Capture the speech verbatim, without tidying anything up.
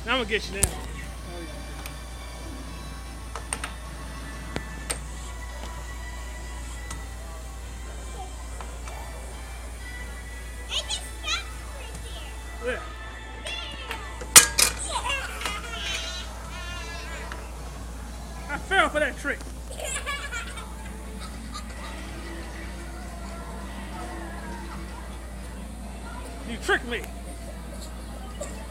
Now I'm gonna get you now. Yeah. I fell for that trick. You tricked me.